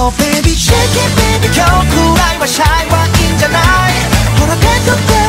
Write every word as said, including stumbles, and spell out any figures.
Oh baby shake it baby 今日くらいはシャイはいいんじゃないほら手と手